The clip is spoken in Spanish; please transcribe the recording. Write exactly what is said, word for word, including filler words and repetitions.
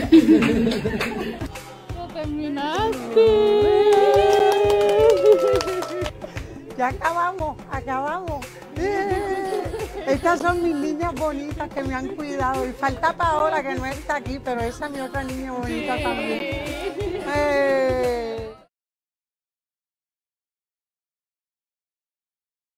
¡Lo terminaste! Ya acabamos, acabamos. Estas son mis niñas bonitas que me han cuidado. Y falta Paola, que no está aquí, pero esa es mi otra niña bonita también. Eh,